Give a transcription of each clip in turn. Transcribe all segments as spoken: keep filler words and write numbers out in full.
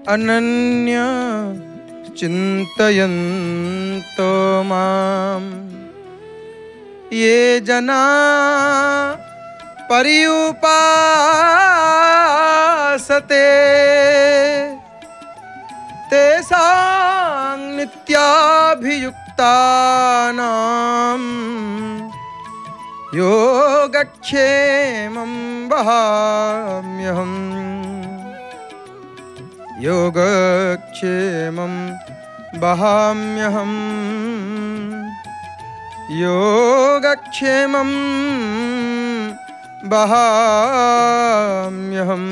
अनन्य चिन्तयन्तो मां ये जना पर्युपासते तेषां नित्याभियुक्तानां योगक्षेमं वहाम्यहम् योगक्षेमं वहाम्यहम् योगक्षेमं वहाम्यहम्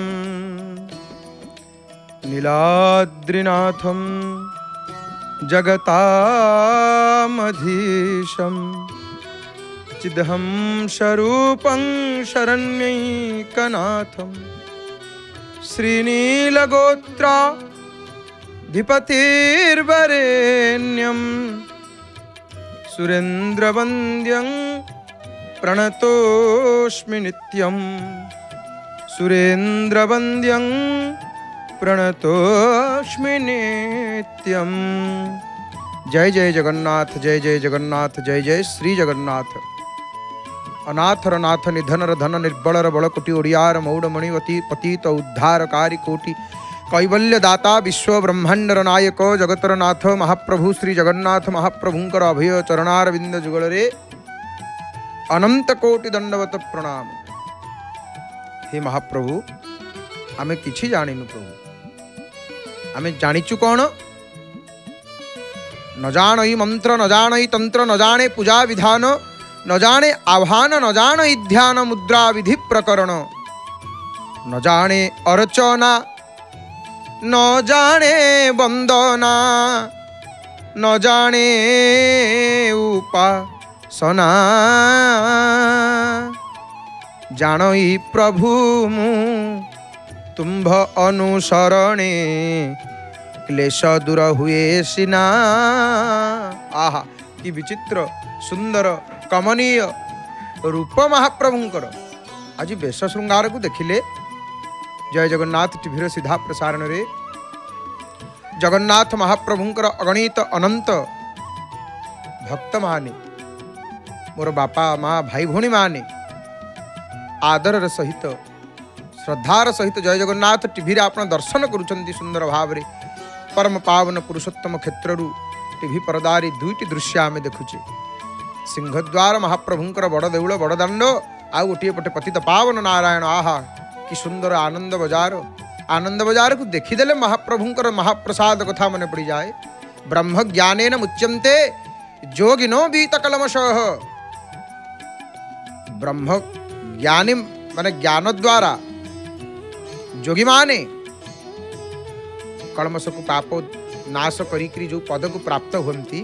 नीलाद्रिनाथं जगतामधीशं चिदहं स्वरूपं शरण्यैकनाथं श्रीनीलगोत्राधिपतिर्वरेण्यं सुरेन्द्रवन्द्यं प्रणतोऽस्मि नित्यं सुरेन्द्रवन्द्यं प्रणतोऽस्मि नित्यं। जय जय जगन्नाथ, जय जय जगन्नाथ, जय जय श्री जगन्नाथ। अनाथर नाथ निधनर धन निर्बलर बलकोटि ओडियार मौड़मणिवती पतित उद्धारकारी कोटि कैवल्य दाता विश्व ब्रह्मांडर नायक जगतर नाथ महाप्रभु श्री जगन्नाथ महाप्रभुंकर अभय चरणारविंद जुगलरे अनंत कोटि दंडवत प्रणाम। हे महाप्रभु आमे किछि जानिनु प्रभु, आमे जानिचु कौन? न जानई मंत्र, न जानई तंत्र, न जाने पूजा विधान, न जाने आह्वान, न जाने ध्यान मुद्रा विधि प्रकरण, न जाने अर्चना, न जाने वंदना, न जाने उपासना। जानई प्रभु मु तुम्भ अनुसरणे क्लेश दूर हुए सिना। आहा कि विचित्र सुंदर कमनीय रूप महाप्रभुंकर। आज बेश श्रृंगार को देखिले जय जगन्नाथ टीवीर सीधा प्रसारण रे जगन्नाथ महाप्रभुंकर अगणित अनंत भक्त माने, मोर बापा माँ भाई भौणी माने आदर सहित श्रद्धार सहित जय जगन्नाथ टीवी आप दर्शन करुछंती सुंदर भाव रे। परम पावन पुरुषोत्तम क्षेत्रु टीवी परदारी दुईटी दृश्य आमे देखुचे। सिंहद्वार महाप्रभुंकर बड़ देउल बड़ दांड, आउ गोटे पटे पतित पावन नारायण। आहा कि सुंदर आनंद बजार। आनंद बजार को देखीदेले महाप्रभुंकर महाप्रसाद कथा मन पड़ जाए। ब्रह्म ज्ञानेन मुच्यन्ते जोगिनो बीत कलमशः। ब्रह्म ज्ञानी माने ज्ञान द्वारा जोगी माने कलमश को पाप नाश करी जो पद को प्राप्त हुंती,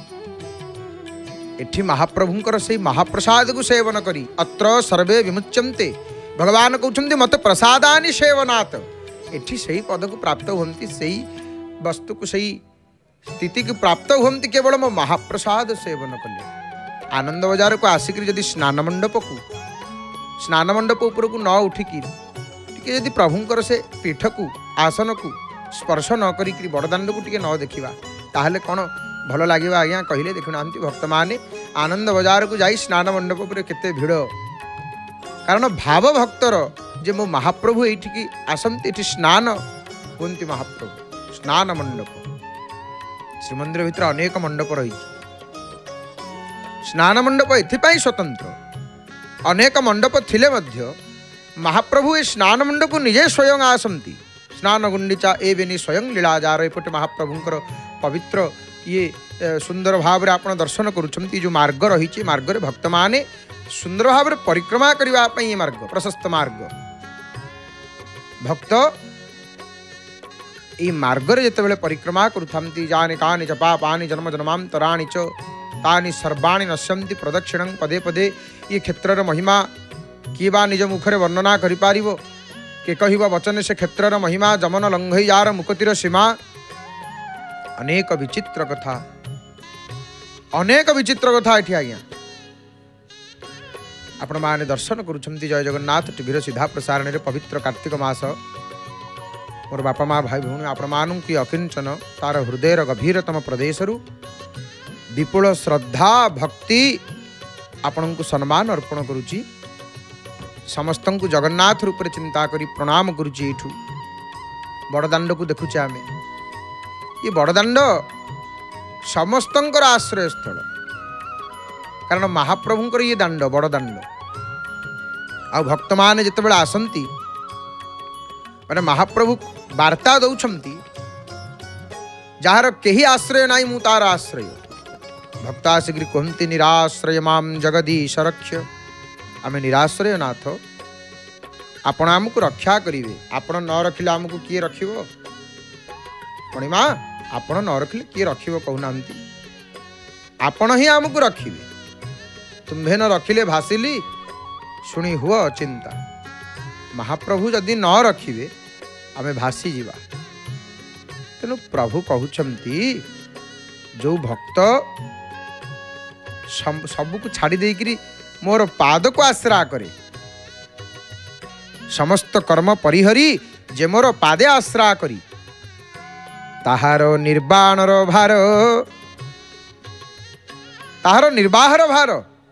एठी महाप्रभुंकर से महाप्रसाद को सेवन करी अत्र सर्वे विमुच्यन्ते। भगवान कहते मत प्रसादानि सेवनात्। एठी सही पद को प्राप्त हुंती, सही वस्तु को सही स्थिति को प्राप्त हुंती केवल मो महाप्रसाद सेवन कले। आनंद बजार को आसिक जदि स्नान मंडप को स्नान मंडप उपर को न उठिकी यदि प्रभुंकर से पीठ को आसन को स्पर्श न करी बड़दाण्ड को टिके न देखा ताहले कौन भल लगे आज्ञा कहले। देखुना भक्त माने आनंद बजार को जाई स्नान मंडप पर केते भिड़, कारण भाव भक्तर जे मो महाप्रभु एठी आसंती एठी स्नान हुंती। महाप्रभु स्नान मंडप श्रीमंदिर भितर अनेक मंडप रही। स्नान मंडप एथिपाई स्वतंत्र, अनेक मंडप थिले मध्य महाप्रभु ए स्नान मंडप को निजे स्वयं आसंती। स्नान गुंडीचा ए बेनी स्वयं लीलाजार एपटे महाप्रभुंकर पवित्र ये सुंदर भाव रे आपण दर्शन करुछंती। जो मार्ग रही मार्ग रे भक्त माने सुंदर भाव रे परिक्रमा करबा पई ये मार्ग प्रशस्त मार्ग। भक्त ये मार्ग रे जेतेबेले परिक्रमा करुथंती जाने कानि च पापानि जन्म जन्मांतराणि च तानि सर्वाणि नश्यन्ति प्रदक्षिणं पदे पदे। ये क्षेत्रर महिमा किए बा निज मुखरे वर्णना करि पारिबो के कहिबा वचन से क्षेत्रर महिमा जमन लंघई यार मुकतिर सीमा। अनेक विचित्र कथा अनेक विचित्र कथा एठी आज्ञा आपण माने दर्शन करुछंती। जय जगन्नाथ टीवीर सीधा प्रसारण रे पवित्र कार्तिक मास मोर बापा माँ भाई भौणी आपण मानू कि अकिंचन तार हृदयर गभीरतम प्रदेश विपुल श्रद्धा भक्ति आपण को सम्मान अर्पण करुच्ची समस्त को जगन्नाथ रूप में चिंता करी प्रणाम करुच्ची एठू बड़दाण्ड को देखुचे आम ये बड़दाण्ड समस्तंकर आश्रय स्थल कारण महाप्रभुंकर ये दाण्ड बड़दाण्ड आ भक्त माने जितेबाला आसंती माने महाप्रभु वार्ता दौछंती जार केही आश्रय नाई मु तार आश्रय भक्ता शीघ्र कहती निराश्रय माम जगदीश रक्ष आमे निराश्रय नाथ आपण आमको रक्षा करिवे आपण न रखिले आमको किए रखिबो पणिमा आपण न रखिले किए रखिबो कहूनांती आपण ही आमको रखिबे तुम्भे न रखिले भासिली शुणी हुआ चिंता महाप्रभु जदि न रखिबे आमे भासी जीवा तेणु प्रभु कहउछंती जो भक्त सबू को छाड़ी देकरी मोर पाद को आश्रा करे समस्त कर्म परिहरी जे मोर पादे आश्रा करी ताहार निर्वाणर भार ताहार निर्वाहर भार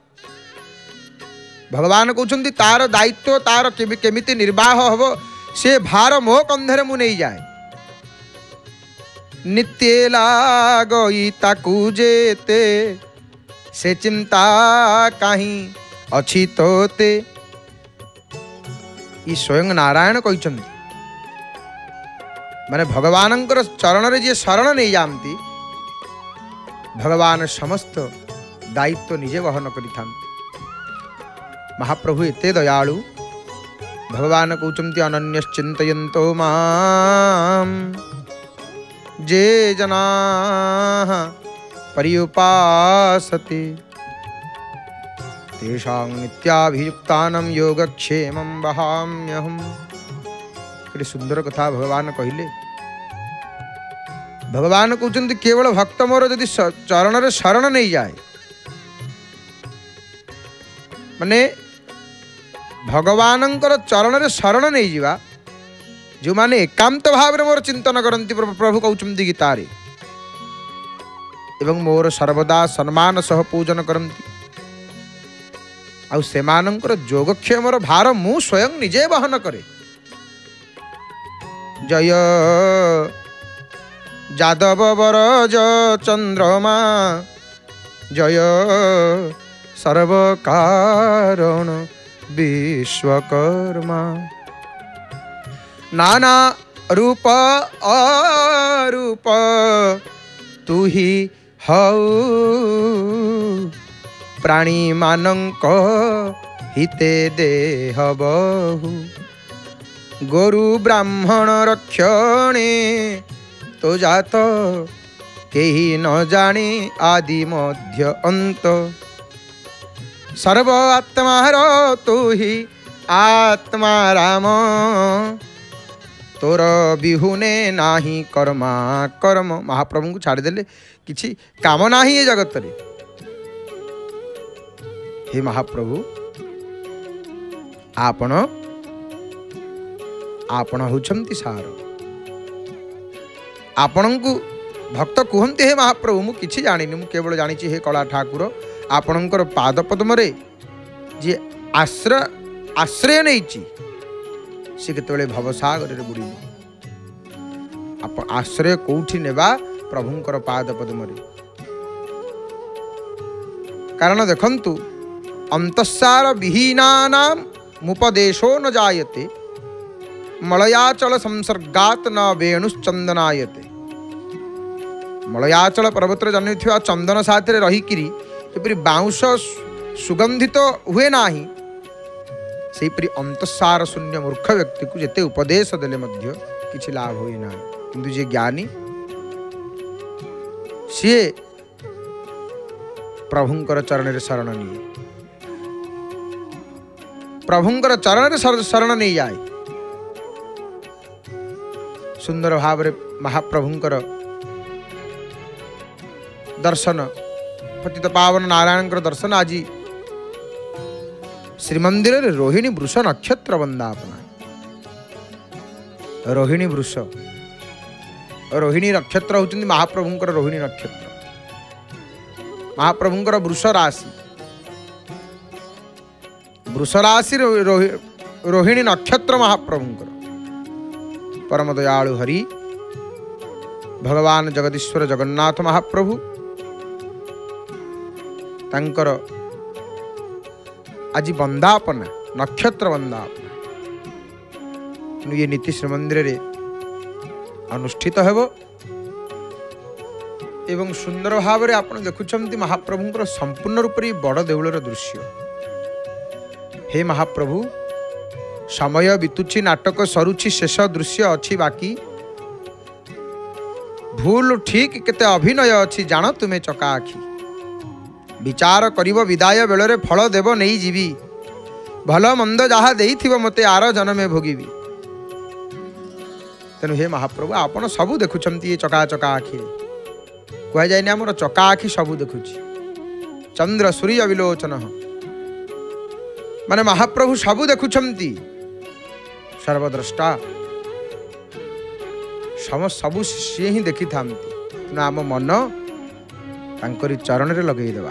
भगवान कहते तार दायित्व तार केमिति निर्वाह हबो से भार मो कंधरे मु नहीं जाए नित्य लागई ताकू जेते से चिंता कहीं अच्छी तोते ये स्वयं नारायण कहते माने भगवान चरण रे जे शरण नहीं जाती भगवान समस्त दायित्व निजे वहन करि महाप्रभु एते दयालु भगवान कहते अनन्यश्चिंतयन्तो माम जे जना पर्युपासते तेषां नित्याभियुक्तानां योगक्षेमं वहाम्यहम्। केते सुंदर कथा भगवान कहले भगवान कहते केवल भक्त मोर यदि चरण रे शरण नहीं जाए माने भगवानंकर चरण रे शरण नहीं जीवा जो माने एकांत भाव मोर चिंतन करती प्रभु कहते गीतारे एवं मोर सर्वदा सम्मान सह पूजन करती आउ सेमानंकर योगक्षेमर भार मु स्वयं निजे वहन करे जय जादव बरज चंद्रमा जय सर्व कारण विश्वकर्मा नाना रूप अरूप तू ही हऊ प्राणी मानंक हिते देह बहु गोरु ब्राह्मण रक्षणे तो जात केही न जाने आदि मध्य अंत सर्व आत्मार तू ही आत्मा राम तोर बिहुने नाही कर्मा कर्म महाप्रभु को छाड़देले किछि काम नाही ये जगत रे हे महाप्रभु आपण आपण होछंती सार आपण को भक्त कहते हे महाप्रभु मु किछि जानिनी मु केवल जानिछि हे कला ठाकुर आपणकर पाद पद्म रे जे आश्रय आश्रय नहीं सी केतबेले भवसागर रे बुड़ी आप आश्रय कोठी नेबा प्रभुंकर पाद पद्म रे कारण देखंतु अंतस्सार विहीनानाम मुपदेशो न जायते मलयाचल संसर्गात न वेणुश्चंदनायते मलयाचल पर्वत जन्मिथिबा चंदन साथी रहीकिरी एपरि बाउंश सुगंधित हुए नाही सेपरि अंतस्सार शून्य मूर्ख व्यक्ति को जेते उपदेश देले मध्य किछि लाभ होई ना किंतु जे ज्ञानी सी प्रभुंकर चरण रे शरण निये प्रभुंकर चरण रे शरण नहीं जाए सुंदर भाव रे महाप्रभुंकर दर्शन पतित पावन नारायण दर्शन आज श्रीमंदिर रे रोहिणी वृष नक्षत्र वंदापना रोहिणी वृष रोहिणी नक्षत्र होउछन्ति महाप्रभुंकर रोहिणी नक्षत्र महाप्रभुंकर वृष राशि वृष राशि रोहिणी नक्षत्र महाप्रभुंकर परम दयालु हरि भगवान जगदीश्वर जगन्नाथ महाप्रभु तांकर आज वंदापना नक्षत्र वंदापना ये नीति श्रीमंदिर रे अनुष्ठित हेबो एवं सुंदर भाव में आप देखुंत महाप्रभुंकर संपूर्ण रूप से बड़ देउलर दृश्य। हे महाप्रभु समय बीतुची नाटक सरुची शेष दृश्य अच्छी बाकी भूल ठीक केते अभिनय अच्छी जान तुम्हें चका आखि विचार करिव विदाय बेलरे फल देव नहीं जीवी भल मंद जहा देइथिव मते आर जन्मे भोगिबी। तेणु हे महाप्रभु आपण सबू देखुंत ये चका चका आखि कह जाए आमर चका आखि सबू देखुची चंद्र सूर्य विलोचन माने महाप्रभु सबू देखुंत सर्वद्रष्टा सम सबू सी ही देखी था आम मन तांकरी चरण रे लगई देवा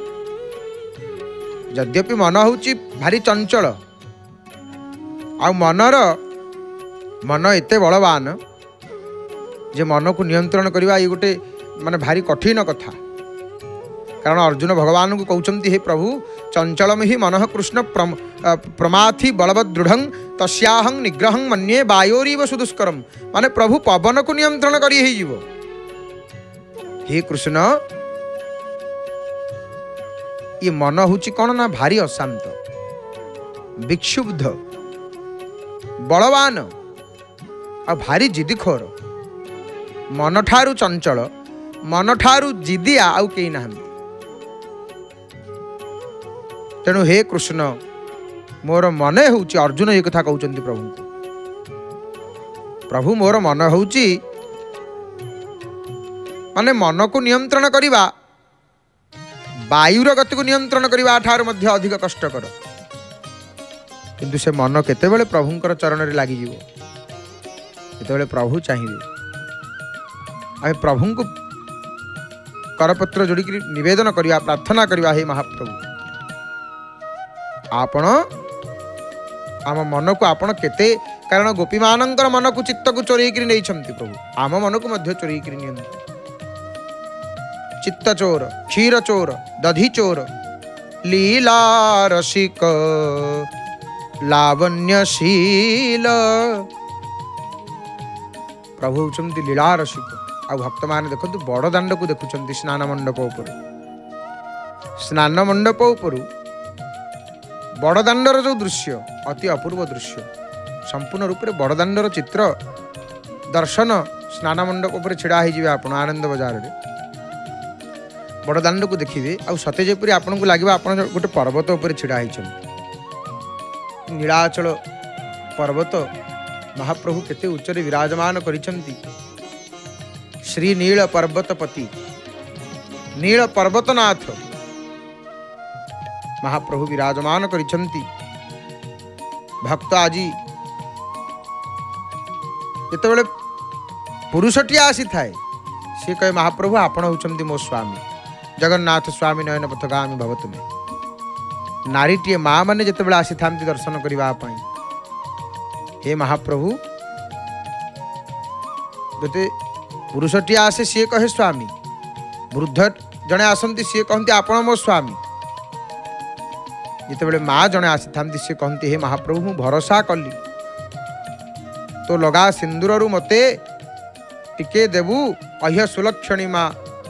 यद्यपि मन होची भारी चंचल आ मनर मन एते बलवान जे मन को नियंत्रण करवा ये गोटे माने भारी कठिन कथा कारण अर्जुन भगवान को कहते हे प्रभु चंचलम ही मन कृष्ण प्रम, प्रमाथि बलवद दृढ़ तस्याहं निग्रहं मन्ये वायोरीव सुदुष्करम माने प्रभु पवन को नियंत्रण करी ही जीवो। हे कृष्ण ये मन होची कौन ना भारी अशांत विक्षुब्ध बलवान आ भारी जिदीखोर मन ठारू चंचल मन ठारू जिदिया आउ कई ना तेणु हे कृष्ण मोर मन होची अर्जुन ये कथा कहउचंती प्रभु को प्रभु मोर मन होची माने मन को नियंत्रण करिबा वायुर गति को नियंत्रण करने ठार मध्य अधिक कष्टकर किंतु से मन केतेबेले प्रभुंकर चरण रे लागी जीवो केतेबेले प्रभु चाहिए आमे प्रभु को करपत्र जोड़ी निवेदन करवा प्रार्थना करवा हे महाप्रभु आपण आम मन को आपण केते कारण गोपी मानंकर मन को चित्त को चोरी करी नहीं छंती प्रभु आम मन को मध्य चोरी करी नियंती चित्त चोर क्षीर चोर दधि चोर लीला रसिक लावण्यशील प्रभु होचंती लीला रसिक आ भक्त मान देखंतु बड़ दांड को देखुचंती स्नान मंडप उपर स्नान मंडप उपर बड़ दांडर जो दृश्य अति अपूर्व दृश्य संपूर्ण रूप से बड़ दांडर चित्र दर्शन स्नान मंडप उपर छिड़ा ही जिवे आपण आनंद बाजार रे बड़ दांड को देखिए आ सते जेपरी आपन को लगे आप गोटे पर्वत उपर छिड़ा नीलाचल पर्वत महाप्रभु केते उच्चरे विराजमान करिसंती श्री नील पर्वतपति नील पर्वतनाथ महाप्रभु विराजमान करिसंती भक्त आजी जेतेबेले पुरुषटी आसी थाए सी कहे महाप्रभु आपण होचंती मो स्वामी जगन्नाथ स्वामी नयन पथगामी भवतु में नारीटीए माँ मैंने जिते आसी था दर्शन करने हे महाप्रभु जो पुरुषटी आसे सी कहे स्वामी वृद्ध जड़े आसती सी कहते आपण मो स्वामी जिते माँ जड़े आसी था सी कहती हे महाप्रभु मु भरोसा कली तो लगा सिंदूर रु मते टिके देबू अह्य सुलक्षणी माँ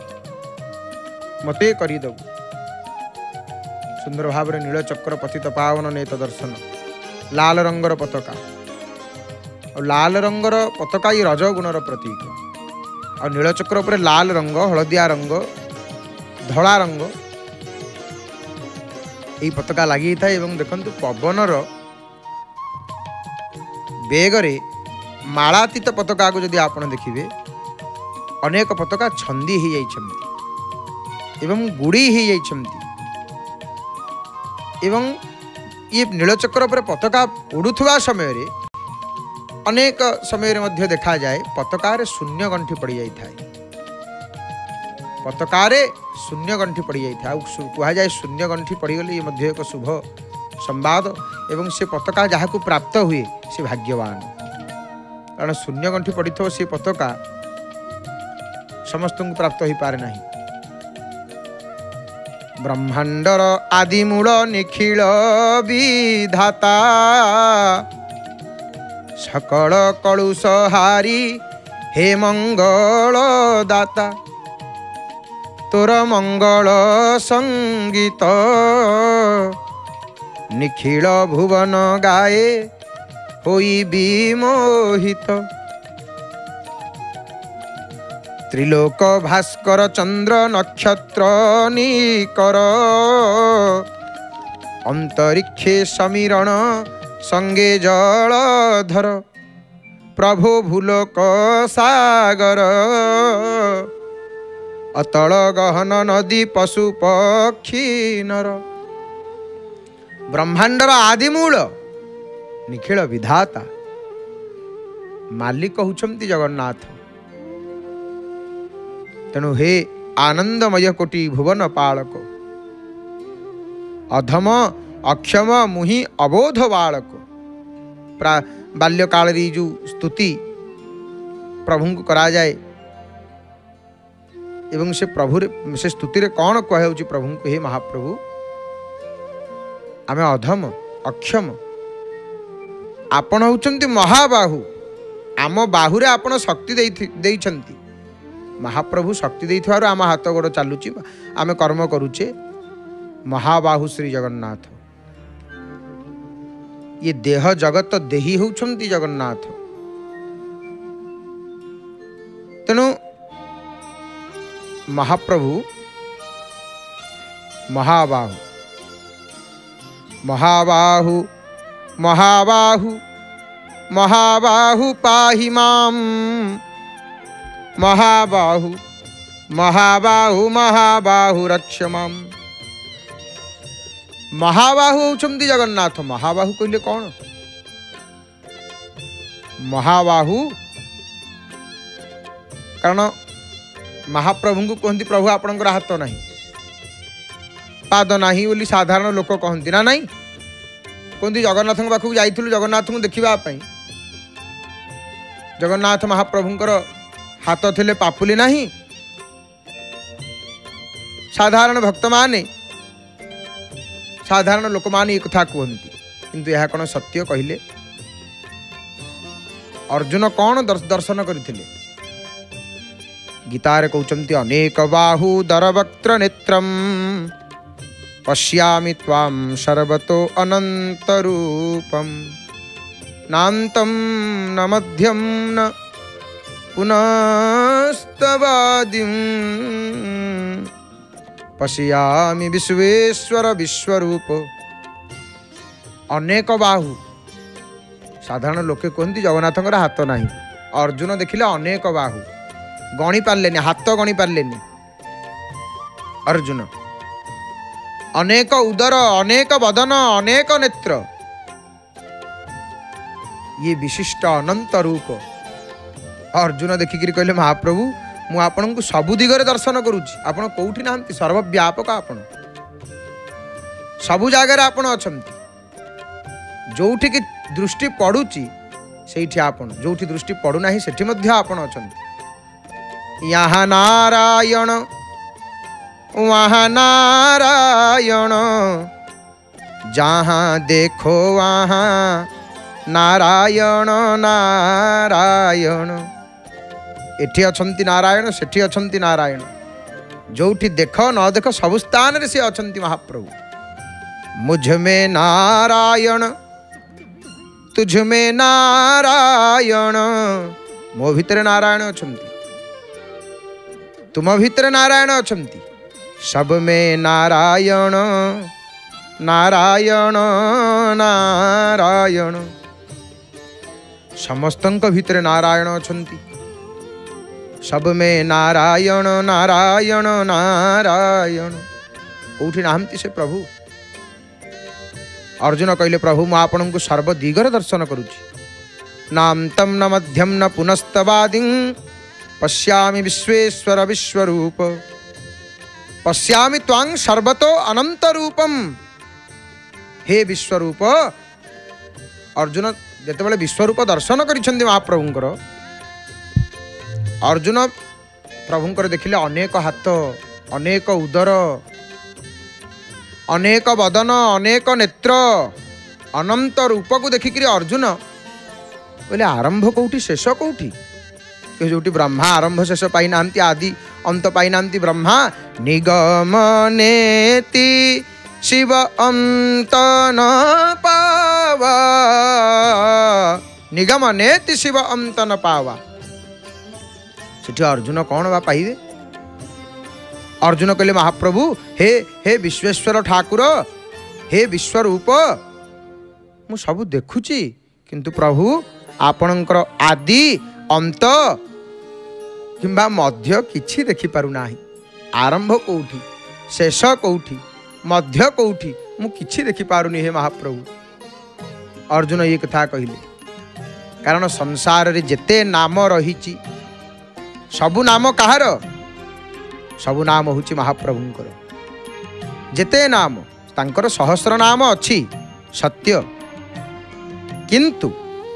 मते करदेबू सुंदर भाव में नीलचक्र पतित पावन नेत दर्शन लाल रंगर पताका और लाल रंगर पताका ये रजगुणर प्रतीक और नीलचक्र पर लाल रंग हलदिया रंग धला रंग यही पताका लगी था एवं देखंतु पवनर बेगरे मालातीत पताका को जदि आपण देखिए अनेक पताका छंदी ही जाइछंती एवं गुड़ी ही जाइछंती एवं ये नीलचक्र पर पताका उड़ुवा समय रे अनेक समय मध्य देखा जाए पताकार शून्य गंठी पड़ जाए पताकार शून्य गंठी पड़ जाए कह जाए शून्य गंठी पड़गले ये एक शुभ संवाद एवं से पताका जहाँ को प्राप्त हुए से भाग्यवान कारण शून्य गंठी पड़ी थो से पताका समस्त को प्राप्त हो पारे नहीं। ब्रह्मांडर आदिमूल निखिल विधाता सकल कलुष हारी हे मंगल दाता तोर मंगल संगीत निखिल भुवन गाए होई विमोहित त्रिलोक भास्कर चंद्र नक्षत्र निकर अंतरिक्षे समीरण संगे जलधर प्रभु भूलोक सागर अतल गहन नदी पशु पक्षी नर ब्रह्मांडर आदिमूल निखिल विधाता मालिक होउछंती जगन्नाथ। तेणु हे आनंदमय कोटि भुवन पालक अधम अक्षम मुहि अबोध बालक प्रा बाल्यकाल जो स्तुति प्रभु को करा जाए एवं से प्रभु से स्तुति रे कौन कहे प्रभु को हे महाप्रभु आमे अधम अक्षम आपण होउछंती महाबाहु आम बाहुरे आपण शक्ति देइछंती महाप्रभु शक्ति देइथवार आम हाथ गोड़ चलुची आम कर्म करुचे महाबाहु श्री जगन्नाथ ये देह जगत देही होउछंती जगन्नाथ। तेणु महाप्रभु महाबाहु महाबाहु महाबाहु महाबाहु पाहि माम महाबाहु महाबाहु महाबाहु रक्ष माम। महाबाहु होउछंती जगन्नाथ महाबाहु कहले कौन महाबाहु कारण महाप्रभु को कहती प्रभु आपणकर हाथ नहीं पाद नहीं बोली साधारण लोक कहती ना नहीं कहती जगन्नाथ पाखक जाइलु जगन्नाथ को देखा जगन्नाथ महाप्रभुंकर हाथ थिले पापुली नहीं साधारण भक्त माने साधारण लोक माने एक कथा कहती किंतु यह कौन सत्य कहले अर्जुन कौन दर्शन करथिले गीतारे कहउचंती अनेक बाहु दरवक्त्र नेत्रम पश्यामि त्वां सर्वतो अनंत रूपम नान्तं न मध्यम न पुनस्तवादिं पश्यामि विश्वेश्वर विश्वरूप। अनेक बाहु साधारण लोके कहते जगन्नाथंकर हाथ नहीं अर्जुन देखिले अनेक बाहु गणी पार्ले हाथ गणी पार्ले अर्जुन अनेक उदर अनेक बदन अनेक नेत्र ये विशिष्ट अनंत रूप अर्जुन देखिक कहले महाप्रभु मु आपन को सबु दिगरे दर्शन करुच्ची आपन कौटी ना सर्वव्यापक आपन सबु जगार आपन अछंती जोठी की दृष्टि पड़ुची सेठी आपन जोठी दृष्टि पड़ुना सेठी मध्य आपन अछंती यहाँ नारायण वहाँ नारायण जहाँ देखो वहाँ नारायण नारायण एठी अछंती नारायण सेठी अछंती नारायण जोठी देख न देख सब स्थान रे से अछंती महाप्रभु मुझ में नारायण तुझ में नारायण मो भितर नारायण अछंती तुम भितर नारायण अछंती सब में नारायण नारायण नारायण समस्तंक भितर नारायण अछंती सब में नारायण नारायण नारायण कौटी नाहंती से प्रभु अर्जुन कहले प्रभु मु आपन को सर्व दिगर दर्शन करुची नान्तं न मध्यम न पुनस्तवादिं पश्यामि विश्वेश्वर विश्वरूप पश्यामि त्वां सर्वतो अनंत रूपम। हे विश्वरूप, अर्जुन जेतेबेले विश्वरूप दर्शन करिसेंती महाप्रभुंकर, अर्जुन प्रभुंकर देखिले अनेक हाथ, अनेक उदर, अनेक बदन, अनेक नेत्र, अनंत रूप को देखिक अर्जुन बोले आरंभ कौटी शेष कौटी, जो ब्रह्मा आरंभ शेष पाई नांती, आदि अंत पाई नांती ब्रह्मा। निगमनेति शिव अंत न पावा, निगमनेति शिव अंत न पावा। सेठी अर्जुन कौन बा पाइबे? अर्जुन कहले महाप्रभु हे हे विश्वेश्वर ठाकुर, हे विश्वरूप, मु सब देखुची किंतु प्रभु आपणकर आदि अंत किंबा मध्य किछि देखि पारु नाही। आरंभ कौठी, शेष कौठी, मध्य कौठी, मु किछि देखि पारुनी हे महाप्रभु। अर्जुन ये कथा कहिले कारण संसार रे जेते नाम रहिछि सबु नाम कहार? सबु नाम होछि महाप्रभुंकर। जेते नाम तांकर सहस्र नाम अछि सत्य, किंतु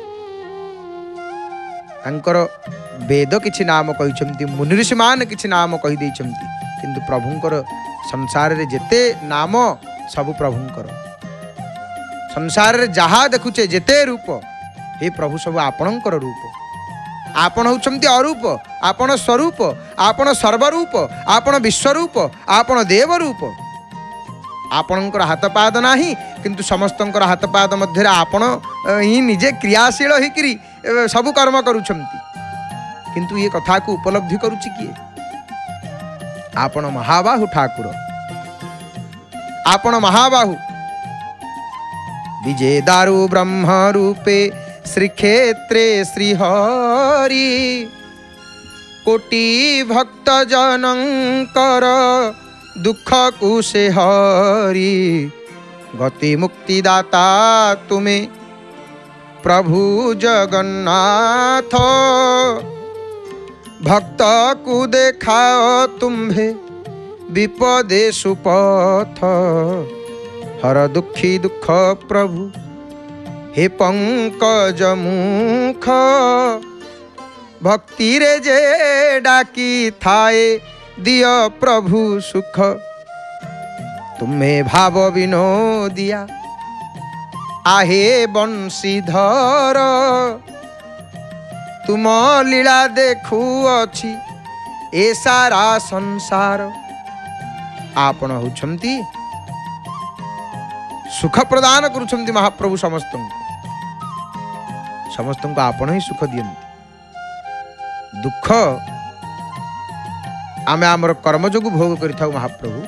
तांकर वेद किछि नाम कहिछंती, मुनि ऋषि मान किछि नाम कहि दैछंती, किंतु प्रभुंकर संसार रे जेते नाम सबु प्रभुंकर। संसार रे जहा देखुचे जेते रूप, हे प्रभु सबु आपणंकर रूप। आपण होउछंती अरूप, आपण स्वरूप, आपण सर्वरूप, आपण विश्वरूप, आपण देवरूप। आपणंकर हाथ पाद नाही किंतु समस्तंकर हाथ पाद मध्य आपण ही निजे क्रियाशील होइकरी सबु कर्म करूछंती, किंतु ये कथा को उपलब्धि करूछि किए? आपण महाबाहु ठाकुर, आपण महाबाहु। विजय दारु ब्रह्म रूपे श्रीक्षेत्रे श्रीहरि, कोटि भक्त जनंकर दुख कुशे हरि। गति मुक्ति दाता तुमे प्रभु जगन्नाथ, भक्त को देखाओ तुम्भे विपदे सुपथ। हर दुखी दुख प्रभु हे पंकज मुख, भक्ति रे जे डाकी थाए दियो प्रभु सुख। तुम्हें भाव विनोदिया आहे बंशीधर, तुम लीला देखु अछि ए सारा संसार। आपण होउछंती सुख प्रदान करुछंती महाप्रभु समस्त समस्त को आपण ही सुख दियंती। दुख आमे आमर कर्म जोगु भोग करिथाउ महाप्रभु,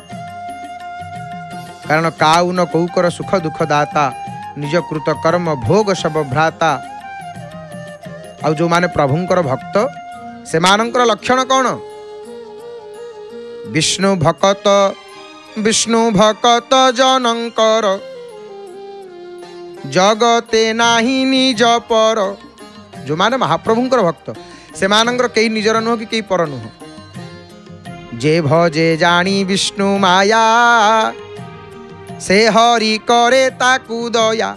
कारण काउ न कौ कर सुख दुख दाता, निज कृत कर्म भोग सब भ्राता। आ जो माने प्रभुंकर भक्त से मानकर लक्षण कौन? विष्णु भक्त, विष्णु भक्त जनंकर, जगते नाही निज पर। जो माने महाप्रभुंकर भक्त से मानकर कई निजर नुह कि कई पर नुह। जे भजे जानी विष्णु माया, से हरि करे ताकु दया।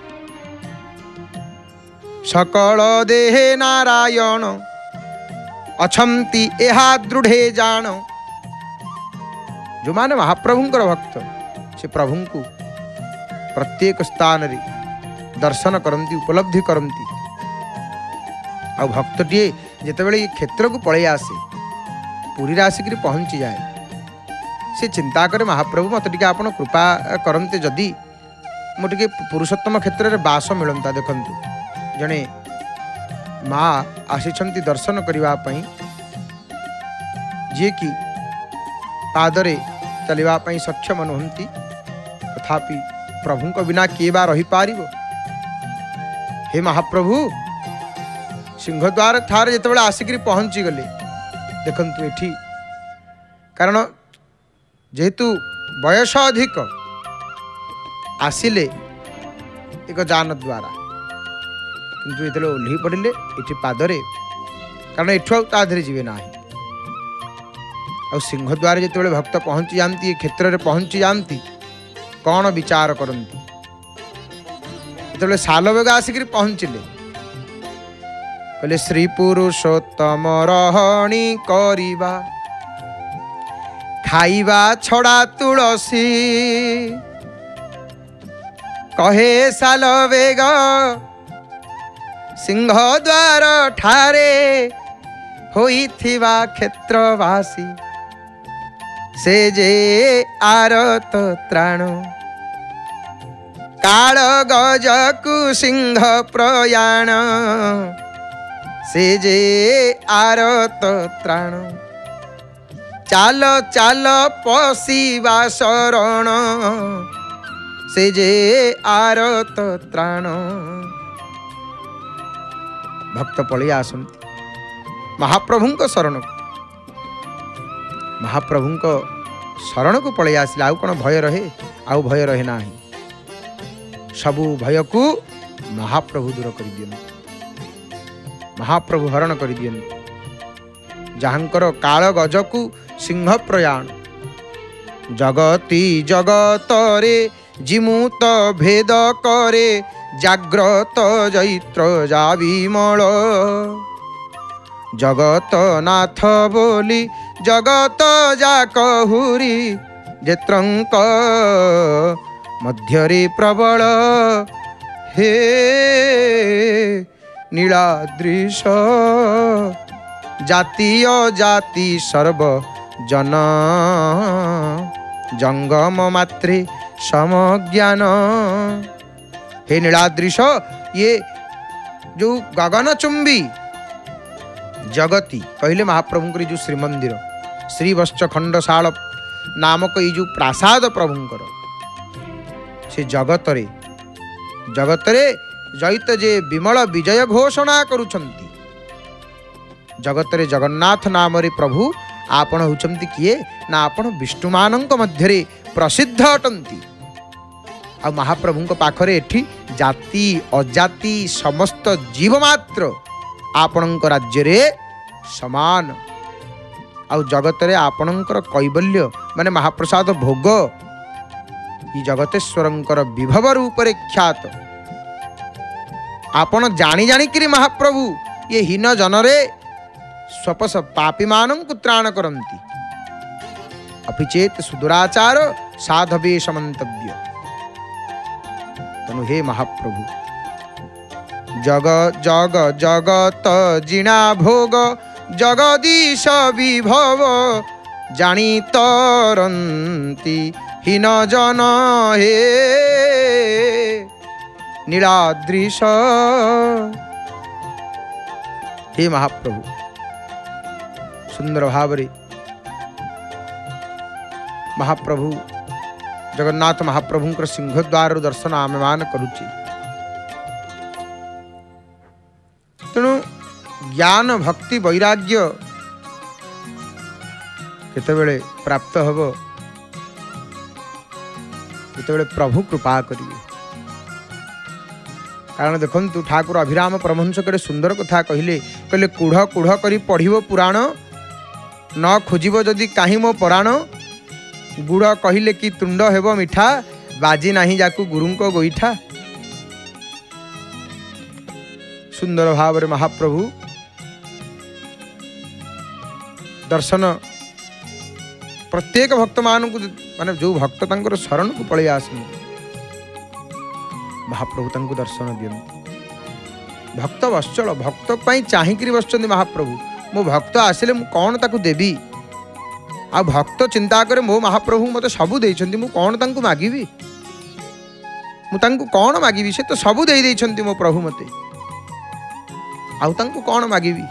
सकल देहे नारायण अछंती एहा दृढ़े जान। जो माने महाप्रभुंकर भक्त से प्रभु को प्रत्येक स्थान रे दर्शन करती, उपलब्धि करती। आ भक्तटीए जितेबाला ये क्षेत्र को पलि आसे, पुरी आसिक पहुँची जाए, से चिंता करे महाप्रभु मत टिके आपण कृपा करते, जदि मुझे पुरुषोत्तम क्षेत्र में बास मिलता। देखंतु जने माँ आसिछंती दर्शन करने, जी कि पादरे चलवा सक्षम नुहंती, तथापि प्रभु को बिना किए बा रही पारिबो? हे महाप्रभु सिंहद्वार ठार जितेबाला आसिक पहुँची गले, देखंतु एठी कारण जेहेतु बयस अधिक आसिले एक जान द्वारा, किंतु ये ओह्लि पड़े ये पादरे कारण एठू आधे जीवे ना आ सिंहद्वार जो भक्त पहुँची जाती ये क्षेत्र में पहुँची जाती कौन विचार करती जो सालवेग आसिक पहुँचले कहले श्री पुरुषोत्तम रहणी करिबा खाइबा छड़ा तुलसी कहे सालवेग सिंहद्वार ठारे होइथिबा क्षेत्रवासी से जे आरत त्राण काल गजकु सिंह प्रयाण से जे आरत त्राण चाल चाल पशिवा शरण से जे आरत त्राण भक्त पलि आसंती महाप्रभु शरण महाप्रभु शरण को पलि आसिले आउ कौन भय रहे आउ भय रहे ना सबू भय को महाप्रभु दूर कर दियंती महाप्रभु हरण कर दियंती जहांकर काल गजकु सिंह प्रयाण जगती जगतरे जिमुत भेद करे जाग्रत जैत्र जाविमल जगत नाथ बोली जगत जाकहुरी जेत्रंक मध्यरे प्रबल हे नीलाद्रिश जातीय जाति सर्व जन जंगम मात्रे समज्ञान हे नीलाद्रिश ये जो गगनचुंबी जगती कहले महाप्रभुंकर जो श्रीमंदिर श्रीवत्स खंडशाल नामक ये जो प्रासाद प्रभुंकर से जगतरे जगतरे जैत जे विमल विजय घोषणा करुछंती जगतरे जगन्नाथ नाम रे प्रभु आपण होचंती किए ना आपण विष्णुमानंक मध्यरे प्रसिद्ध अटंती आ महाप्रभुंक पाखरे एठी जाति अजाति समस्त जीव मात्र आपणंक राज्य रे समान आ जगतरे आपणंकर कैबल्य माने महाप्रसाद भोग ई जगतेश्वरंकर विभव रूप रे ख्यात आपण जानी जानी कि महाप्रभु ये हीन जनरे स्वपस पापी मानंकु त्राण करंती अपिचेत सुदुराचार साधवे समन्तव्य तनु हे महाप्रभु जग जग जगत जिना भोग जगदीश विभव जानी तरंती हीन जन हे नीलाद्रिश हे महाप्रभु सुंदर भावरे महाप्रभु जगन्नाथ महाप्रभुंकर सिंहद्वार दर्शन आमे मान करुची तेणु ज्ञान भक्ति वैराग्य केतेबेले प्राप्त हबो केतेबेले प्रभु कृपा करिवे कारण देखु ठाकुर अभिराम परमहंस करे सुंदर कथा कहले कहले कूढ़ कूढ़ करी पढ़िबो पुराण न खोजिबो जदि काहि मो पराण गुड़ कहले कि तुंड हेबो मिठा बाजी नाही जाकु गुरुंको गोईठा सुंदर भाव रे महाप्रभु दर्शन प्रत्येक भक्त मान को माने जो भक्त तांकर शरण को पळे आसन महाप्रभु तांको दर्शन दियंती भक्त वत्सल भक्त पई चाहिकरी बसचंदी महाप्रभु मो भक्त आसिले मु कौन ताकू देवी आ भक्त चिंता करे मो महाप्रभु मते सबु देइछंती मु कौन तांको मागिबी मु तांको कौन मागिबी से तो सबु देई देइछंती मो प्रभु मते आउ तांको कौन मागिबी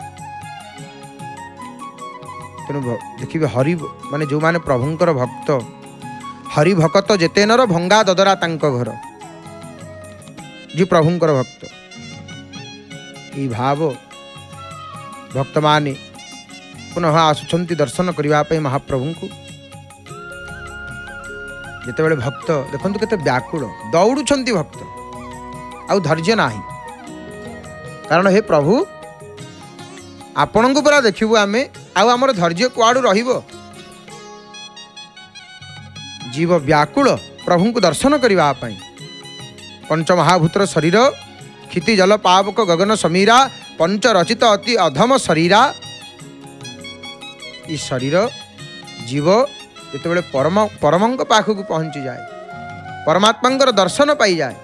तेणु देखिए हरि माने जो माने प्रभुंकर भक्त हरि भक्त जेते नर भंगा ददरा तांको घर जी प्रभुंकर भक्त ई भाव भक्त माने पुनः आसुछंती दर्शन करने महाप्रभु को जिते बड़े भक्त देखो केते व्याकुल दौड़ुछंती भक्त आउ धैर्य नाही कारण हे प्रभु आपण को पूरा देखिबु आमे आउ हमर धैर्य कुआडू रहिबो। जीव व्याकुल प्रभु को दर्शन करबा पई पंच महाभूतर शरीर क्षिति जल पावक गगन समीरा पंच रचित अति अधम शरीरा ई शरीर जीव जिते परम परमंक पाखक पहुंची जाए परमात्मा दर्शन पाई जाए।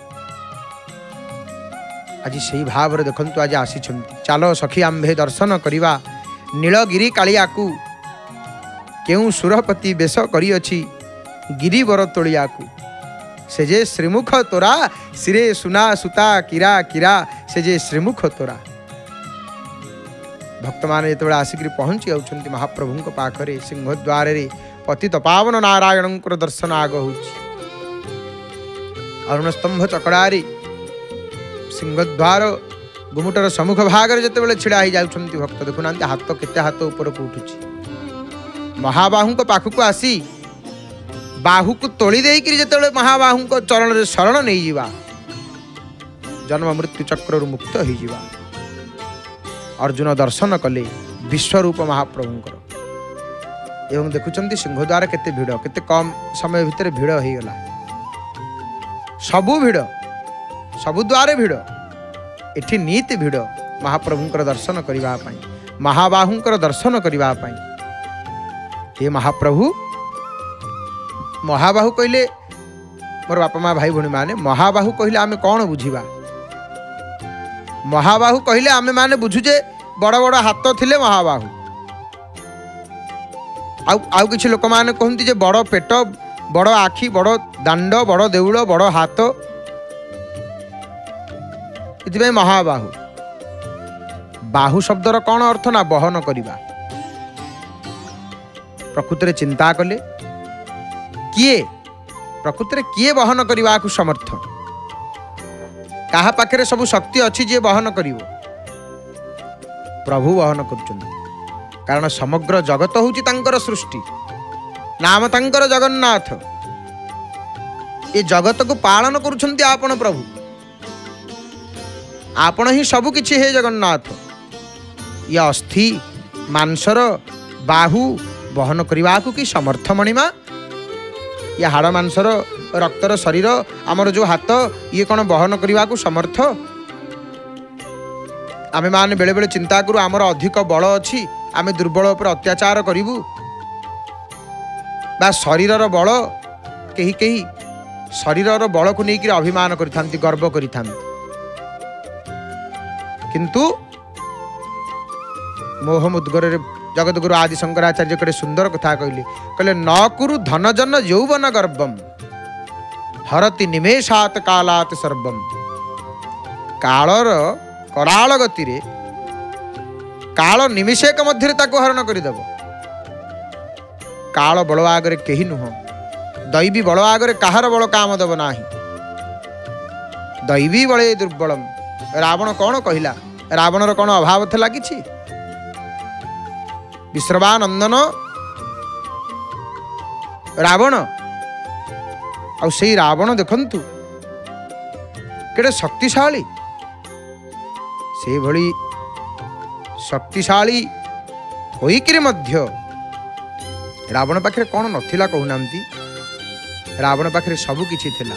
आज से भाव देखु आज आसी चलो सखी आंभे दर्शन करवा नीलगिरी कालिया को केउ सुरपति बेश करिअछि गिरिवर तोलिया को से जे श्रीमुख तोरा सिरे सुना सुता किरा किरा से जे श्रीमुख तोरा। भक्त माने जो आसिक पहुँची आउछन्ति महाप्रभु पाखरे सिंहद्वार रे पतित पावन नारायण दर्शन आग हो अरुण स्तंभ चकड़ारी सिंहद्वार गुमुटर सम्मुख भाग जिते छिड़ा ही जाउछन्ति भक्त देखुना हाथ केते हाथ ऊपर को उठुछि महाबाहु पाखक आसी बाहु को तोली देकर जिते महाबाहु चरण में शरण नहीं जीवा जन्म मृत्यु चक्र मुक्त हो जीवा। अर्जुन दर्शन कले विश्वरूप महाप्रभुंकर एवं देखुं सिंहद्वार केते भिड़ केते कम समय भितर भिड़ हो गला सबु भिड़ सबु द्वारे भिड़ एठी नीति भिड़ महाप्रभुंकर दर्शन करबा पई महाबाहुंकर दर्शन करबा पई। हे महाप्रभु महाबाहु कहले मोर बापा माँ भाई भौणी माने महाबाहु कहले आमे कौन बुझिबा महाबाहु कहले आमे माने बुझुजे बड़ बड़ हाथ थिले महाबाहु आउ आउ किछि लोक माने कहंती जे बड़ पेट बड़ आखि बड़ दांड बड़ देउल बड़ हाथ इति महाबाहु बाहु शब्दर कौन अर्थ ना बहन करिबा प्रकृति चिंता कले किए प्रकृति किए बहन करने को समर्थ कहा पाखे सब शक्ति अच्छी जे बहन करिवो प्रभु बहन कर कारण समग्र जगत हूँ तांकर सृष्टि नाम तांकर जगन्नाथ ये जगत को पालन करुछन्ति आपण प्रभु आपण ही सब किछि हे जगन्नाथ ये अस्थि मांसर बाहु बहन करने को कि समर्थ मणिमा या हाड़ मांसर रक्तर शरीर आमर जो हाथ ये कौन बहन करने को समर्थ आमे माने बेले बेले चिंता करूँ आमर अधिक बल अच्छी आमे दुर्बल पर अत्याचार करूँ बा शरीरर बल कहीं कहीं शरीरर बल को लेकर अभिमान करि गर्व करि किंतु मोह मुद्गर जगतगुरु आदि शंकराचार्य कड़े सुंदर कथा कहले कहले न कुरु धनजन यौवन गर्भम हरति निमेषात कालात सर्वम कालर कराल गति रे काल निमिषेक मध्य ताको हरण करदेव काल बल आगरे केही नुह दैवी बल आगरे कहार बल काम देव नाही दैवी बले दुर्बलम रावण कौन कहला रावणर कौन अभाव थला किछि विश्रवानंदन रावण आ से रावण देखंतु केड़े शक्तिशाली से भली शक्तिशाली होइकिरे मध्य रावण पाखे कौन नथिला कहूनांती रावण पाखे सबु किछि थिला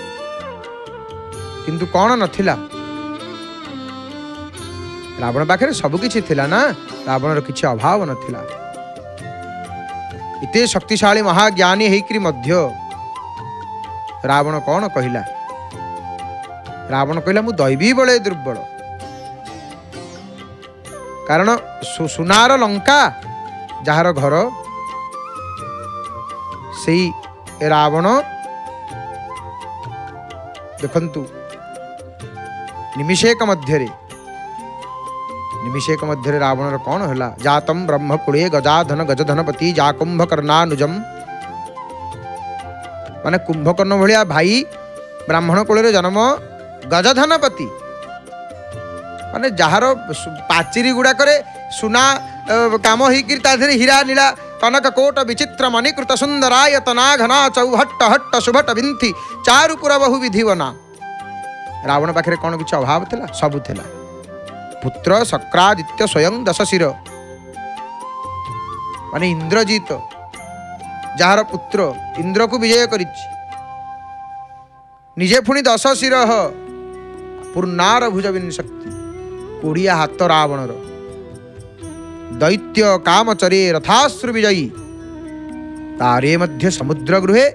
किंतु कौन नथिला रावण पाखे सबु किछि थिला ना रावणर किछि अभाव नथिला इते शक्तिशाली महाज्ञानी हेकरी मध्य रावण कौन कहला रावण कहला मु दैवी बळे दुर्बल कारण सुनार लंका जार घर से रावण देखंतु निमिषेक मध्य निमिषेक मध्य रावणर कौन है जातम ब्रह्मकुले गजाधन गजधनपति जा कुंभकर्णानुजम माने कुंभकर्ण भलिया भाई ब्राह्मण कुल जन्म गजधनपति माने जार पाचिरी गुड़ाक सुना काम होकर हीरा नीला कनक कोट विचित्र मणिकृत सुंदरायतना घना चौहट्ट हट्ट सुभट बिंथि चारुपुर बहु विधिवना रावण पाखे कौन किसी अभाव थिला सबु थिला पुत्र शक्रादित्य स्वयं दशशिर माने इंद्रजीत जार पुत्र इंद्र को विजय करिछि निजे पुणी दश शिर पूर्णार भुज विंशक्ति कोड़िया हाथ रावणर दैत्य कामचरे रथाश्रु विजयी तारे मध्य समुद्र गृहे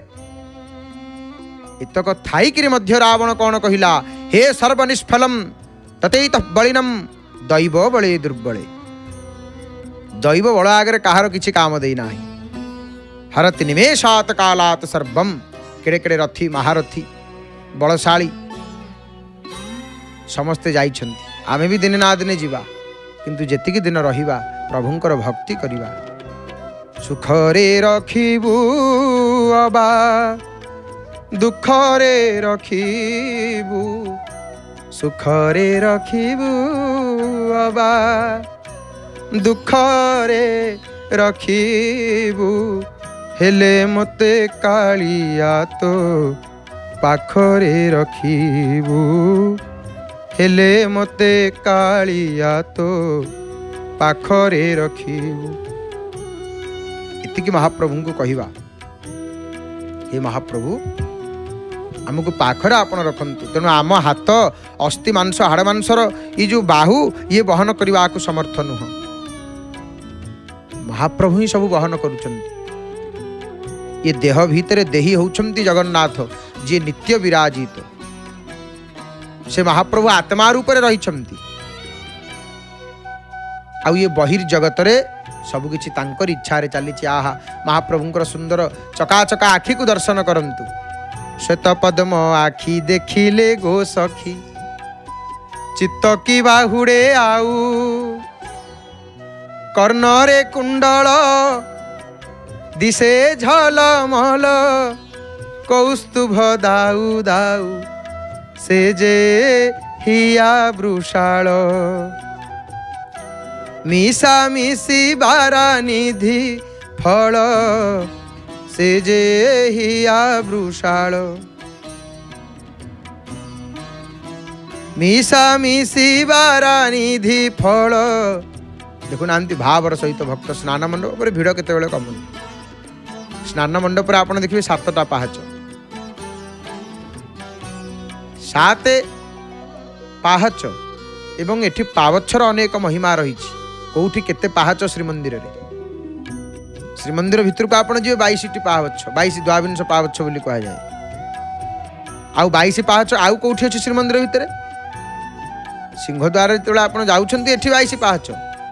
इतक थाईकिरी मध्य रावण कौन कहिला हे सर्वनिष्फलम ततैत बलिनम दैव बले दुर्बले दैव बल आगे कहार किछि काम देना हरति निमेषात कालात सर्वम केड़े केड़े रथी महारथी बलशाली समस्ते जाइछन्ति आमे भी दिने ना दिने जीवा किंतु जेतिकी दिन रहिबा प्रभुंकर भक्ति करिबा सुखरे रखिबू अबा दुखरे रखिबू सुखरे रखिबू अबा दुखरे रखिबू हेले मते कालिया तो पाखरे रखिबू हेले मते कालिया तो पाखरे रखिबू इतिकी महाप्रभु को कहिबा हे महाप्रभु आमको पाखरे आपण रखंतु तेणु आम हाथ अस्थि मांस हाड़ मांसर ये जो बाहु ये बहन करने को समर्थ नुह महाप्रभु ही सब बहन करुछंती ये देह भितर देही होउछंती जगन्नाथ जी नित्य विराजित से महाप्रभु आत्मा रूप में रहिछंती आउ ये बहिर्जगत रे सब किछि तांकर इच्छा रे चली आहा महाप्रभुंकर सुंदर चकाचका आखि को दर्शन करंतु श्वेत पद्म आखि देखिले गो सखी चित्त की बाहुड़े आउ कर्णरे कुंडल दिशे झलमल कौस्तुभ दाऊ दाऊ से जे हिया वृषाल मिशा मिशी बारा निधि फल से जे हिया वृषाल मिशा मिशी बारा निधि फल देखु ना भावर सहित भक्त स्नान मंडप पर भिड़ केते कमुनी स्नान मंडप पर आप देखिए सातटा पाहाच सात पाहाच एवं एठी पावच्छर अनेक महिमा रही कौटी केते पाहाच श्रीमंदिर रे श्रीमंदिर भितर को आप जी बाईस पाहच बाईस द्वाविंश पाहच बोली कह जाए आउ बाईस पाहच आउ कौटी अच्छे श्रीमंदिर भितर सिंहद्वार जो आप जाऊँगी एठी बाईस पाहच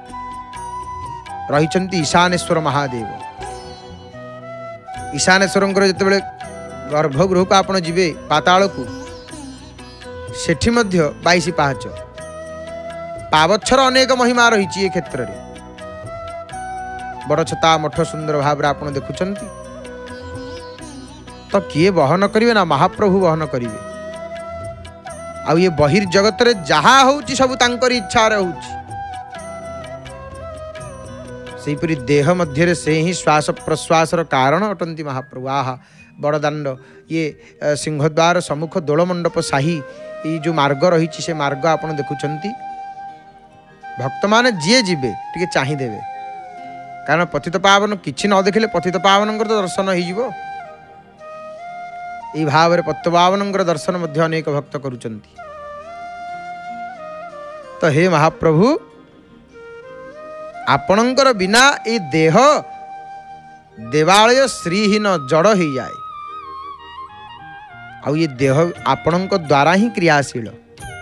रही ईशानेश्वर महादेव ईशानेश्वर जिते गर्भगृह को आप जी पाताल को सेठी मध्य बाईस पाहच पावच्छर अनेक महिमा रही ये क्षेत्र में बड़ छता मठ सुंदर भाव आप देखुं तो किए बहन करेंगे ना महाप्रभु बहन करेंगे आउ ये बहिर्जगत रे जहाँ होची सब तांकर इच्छा होची सेहीपरि देह मध्य से ही श्वास प्रश्वास कारण अटंती महाप्रभु आहा बड़दाण्ड ये सिंहद्वार सम्मुख दोलमंडप साही ये जो मार्ग रही से मार्ग आप देखुं भक्त मान जी जीवे टे चाहिदेवे कारण पतित पावन किछि न देखिले पतित पावन तो दर्शन हो भाव में पतित पावन दर्शन मध्य अनेक भक्त करुचंती तो हे महाप्रभु आपणकर बिना ये देह देवालय श्रीहीन जड़ हो जाए आउ ये देह आपण द्वारा ही क्रियाशील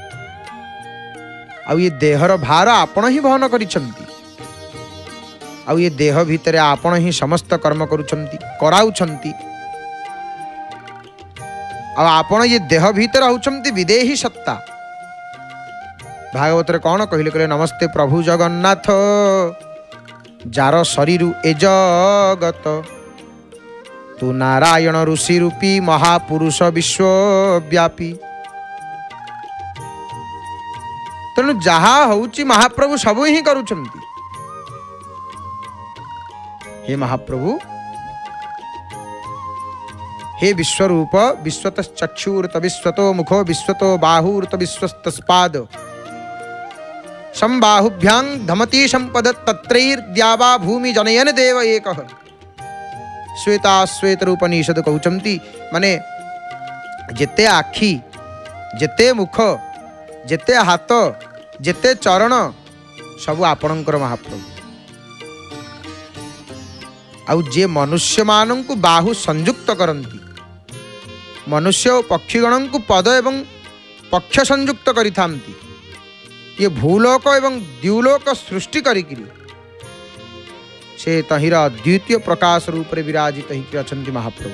आउ ये देहर भार आपण ही वहन करिसंती आउ ये देह भितर आपण ही समस्त कर्म करुछंती कराउछंती आ आपण ये देह भितर होउछंती विदेही सत्ता भागवत रे कौन कहले कहले नमस्ते प्रभु जगन्नाथ जार शरीर ए जगत तू नारायण ऋषि रूपी महापुरुष विश्वव्यापी तेणु जहाँ होची महाप्रभु सब ही करुछंती हे महाप्रभु हे विश्वरूप विश्वत चक्षुर्त विश्वतो मुखो विश्वतो बाहुर्त विश्वस्तस्पाद संबाहुभ्यां धमती संपद तत्रैर्द्यावा भूमि जनयन देव एकः। श्वेता श्वेत रूपनिषद कहउचंती माने जेते आखि जेते मुख जेते हाथ जेते चरण सब आपणकर महाप्रभु। आउ जे मनुष्य मानंकु बाहु संयुक्त करंती मनुष्य और पक्षीगण को पद एवं पक्ष संयुक्त करिथांती ये भूलोक एवं द्युलोक सृष्टि करिकिरी से तहिर अद्वितीय प्रकाश रूप रे विराजित ही अछंती महाप्रभु।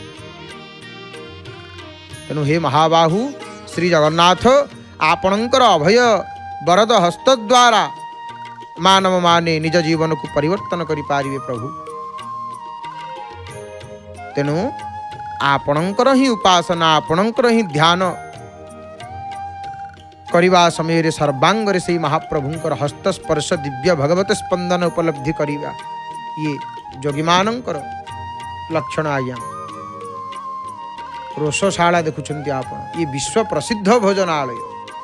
तेणु हे महाबाहु श्री जगन्नाथ आपणकर अभय वरद हस्त द्वारा मानव माने निज जीवन को परिवर्तन करि पारिबे प्रभु। तेणु आपणकर ही उपासना आपणकर ही ध्यान करिबा समय रे सर्वांग रे से महाप्रभुंकर हस्त स्पर्श दिव्य भगवत स्पंदन उपलब्धि करिबा ये जोगीमानंकर लक्षण। आज्ञा रोषशाला देखुछंती आपण ये विश्व प्रसिद्ध भोजनालय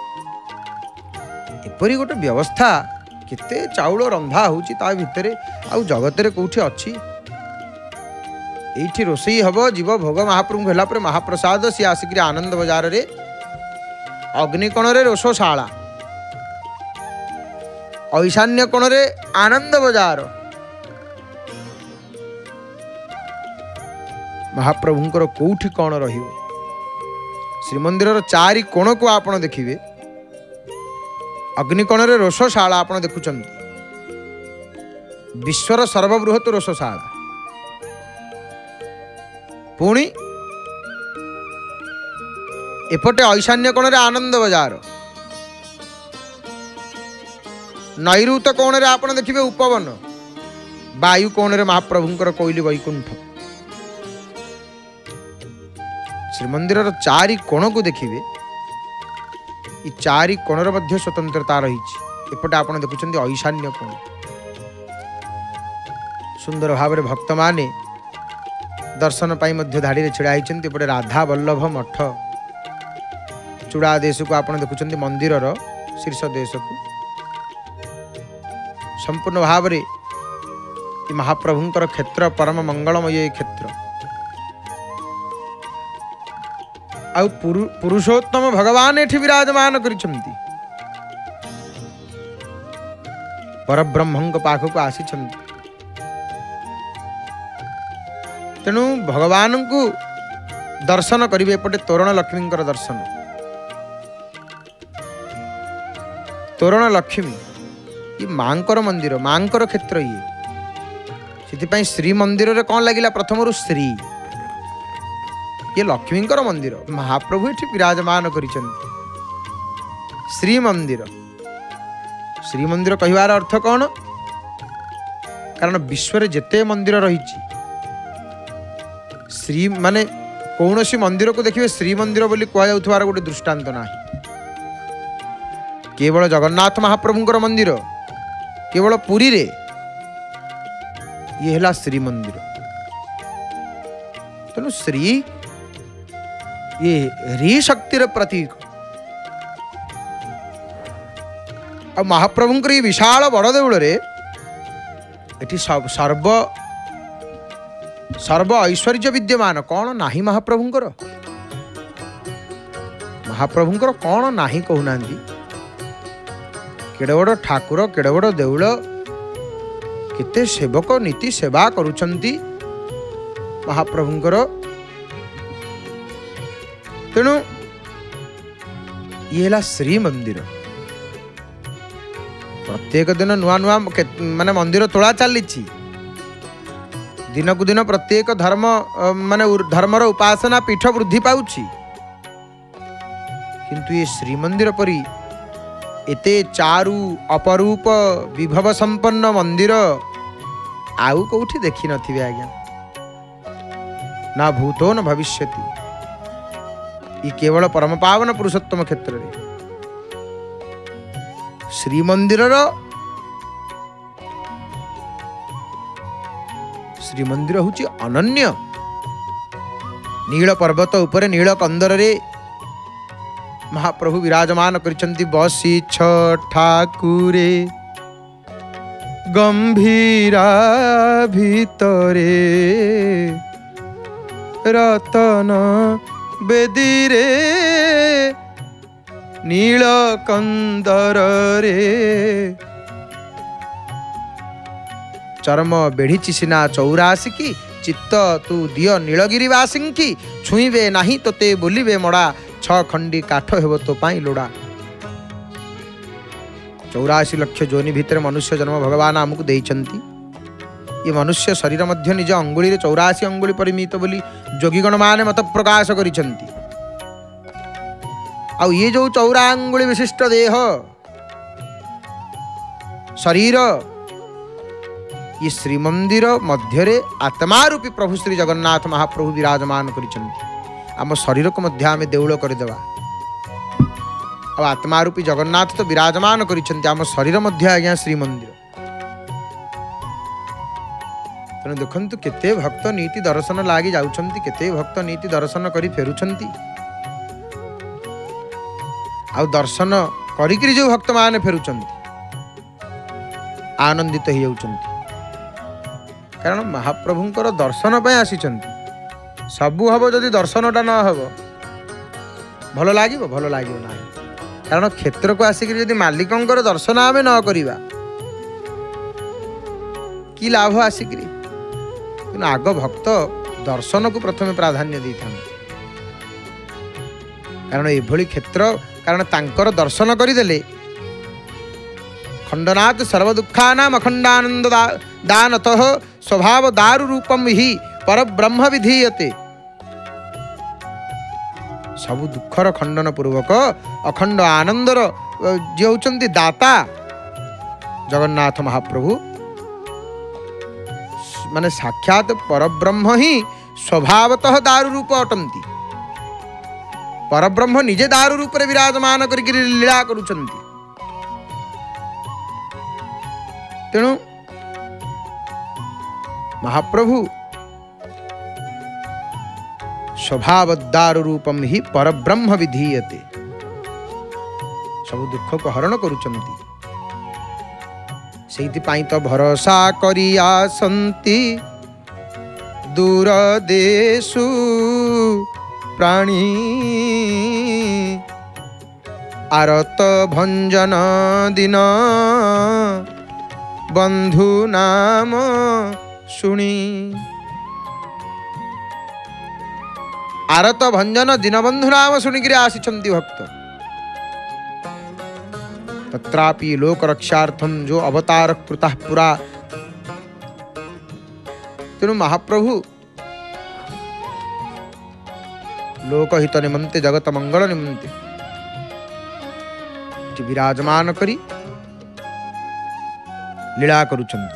एपरी गोटे व्यवस्था केते चाउल रंधा होची ता भितरे आउ जगत रे कोठी अछि एठी रोषई हबो जीव भोग महाप्रभु होला पर महाप्रसाद सी आसिक आनंद बाजार रे अग्निकोण रे रोषशाला ईशान्य कोण रे आनंद बाजार महाप्रभुंकर कोठी कौन रहिबो। श्रीमंदिर चारि कोण को आपण देखिबे अग्निकोण रे रोषशाला आपण देखुचंती विश्वर सर्वबृहत रोषशाला पुणी एपटे ईशान्य कोण रे आनंद बाजार नैऋत कोण रे आपण देखिबे उपवन वायु कोण रे महाप्रभुंकर कोइली वैकुंठ। श्रीमंदिर चारि कोण को देखिबे ई चारि कोण रे मध्य स्वतंत्रता रही एपटे आपण देखुचंती ईशान्य कोण सुंदर भाव रे भक्त माने दर्शन पाई मध्य धाड़ी रे छिड़ा होइछन्ती। एपटे राधा वल्लभ मठ चूड़ा देश को आपण देखुचंती मंदिर रो शीर्ष देश को संपूर्ण भाव रे महाप्रभुंकर क्षेत्र परम मंगलमय क्षेत्र आ पुरुषोत्तम भगवान एठी विराजमान करिछन्ती परब्रह्मंक पाखक आसीछन्ती। तेणु भगवान को दर्शन करिवे एपटे तोरण लक्ष्मींकर दर्शन तोरण लक्ष्मी ये मांकर मंदिर मांकर क्षेत्र ये से श्री मंदिर रे कौन लगिला प्रथम श्री ये लक्ष्मींकर मंदिर महाप्रभु ये विराजमान करिछन्ति श्री मंदिर। श्री मंदिर कहिवार अर्थ कौन कारण विश्व जेते मंदिर रही श्री माने कौन सी मंदिर को देखिए श्री मंदिर बोली कह जाउथवार गोटे दृष्टांत ना केवल जगन्नाथ महाप्रभुंकर मंदिर केवल पुरी रे ये है श्री मंदिर। तेणु श्री ये री शक्तिर प्रतीक आ महाप्रभुंकर ये विशाल बड़ देउल रे एठी सर्व सर्व ऐश्वर्य विद्यमान कौन नाही महाप्रभुंकर महाप्रभुंकर कौन नाही कहूना केड़े बड़ ठाकुर केड़े बड़ देउल केते सेवक नीति सेवा करुछंती महाप्रभुंकर। तेणु ये है श्री मंदिर प्रत्येक दिन नुआ नुआ माने मंदिर तोड़ा चली दिन को दिन प्रत्येक धर्म माने धर्मर उपासना पीठ वृद्धि पाउछि किंतु ये श्री मंदिर परी एते चारु अपरूप विभव संपन्न मंदिर आउ कौठी देखी नथिबे आज्ञा ना भूतो न भविष्यति। ये केवल परम पावन पुरुषोत्तम क्षेत्र रे श्री मंदिर श्री मंदिर होची अनन्य नील पर्वत उपरे नील कंदर रे महाप्रभु विराजमान करिछन्ति बसी छ ठाकुरे गंभीरा भितरे रतन बेदीरे नीलकंदर रे चरम बेढ़ी सिना चौरासी की चित्त तू दिय नीलगिरीवासी की छुईबे नहीं तोते बोलिबे मड़ा छ खंडी काठ हेब तो पाई लोड़ा। चौरासी लक्ष जोनि भितर मनुष्य जन्म भगवान आमको देइछन्ति। ये मनुष्य शरीर मध्य निज अंगुली चौरासी अंगुली परिमित बोली जोगीगण माने मत प्रकाश करिछन्ति। आउ ये जो चौरा अंगुली विशिष्ट देह शरीर ये श्रीमंदिर मध्यरे आत्मा रूपी प्रभु श्री जगन्नाथ महाप्रभु विराजमान करिछन्ति। आम शरीर को मध्य आम देउल करदेवा अब आत्मा रूपी जगन्नाथ तो विराजमान करिछन्ति आम शरीर मध्य आज्ञा श्रीमंदिर। तेणु देखंतु केते भक्त नीति दर्शन लागी जाउछन्ति केते भक्त नीति दर्शन करी फेरुछन्ति। आ दर्शन करिकरी जो भक्त माने फेरुछन्ति आनंदित हो जाउछन्ति कारण महाप्रभुंकर दर्शन पे आसीछन्ति। सबु हबो जदि दर्शनटा न हबो भल लागिबो भल लागिबो ना कारण क्षेत्र को आसिक जदि मालिकंकर दर्शन आमे न करिबा कि लाभ आसिक आग भक्त दर्शन को प्रथम प्राधान्य दी था कारण एभली क्षेत्र कारण तांकर दर्शन करदेले खंडनाथ सर्व दुखानाम अखंडानंद दानतः स्वभाव दारु रूपम ही पर ब्रह्म विधीयते। सबु दुखर खंडन पूर्वक अखंड आनंदर जे होचंती दाता जगन्नाथ महाप्रभु माने साक्षात परब्रह्म ही स्वभावतः दारु रूप अटंती। परब्रह्म निजे दारु रूप रे विराजमान करके लीला करुचंती। तेणु महाप्रभु स्वभाव दारु रूपम ही परब्रह्म विधीयते सब दुख को हरण करुचंती। सेइथिपाई तो भरोसा करी आसंती दूर देशु प्राणी आरत भंजन दिन बंधु नाम शुणी। आरत भंजन दीनबंधु नाम शुणिक आसीचंती भक्त तत्रापि लोक रक्षार्थम जो अवतार कृता पुरा। तेणु महाप्रभु लोकहित निमंते जगत मंगल निमंते विराजमान करी लीला करुचंती।